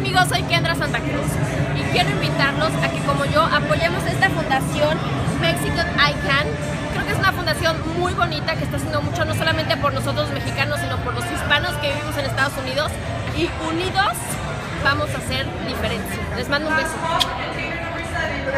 amigos, soy Kendra Santa Cruz y quiero invitarlos a que, como yo, apoyemos esta fundación Mexican ICANN. Creo que es una fundación muy bonita que está haciendo mucho, no solamente por nosotros mexicanos, sino por los hispanos que vivimos en Estados Unidos, y unidos vamos a hacer diferencia. Les mando un beso.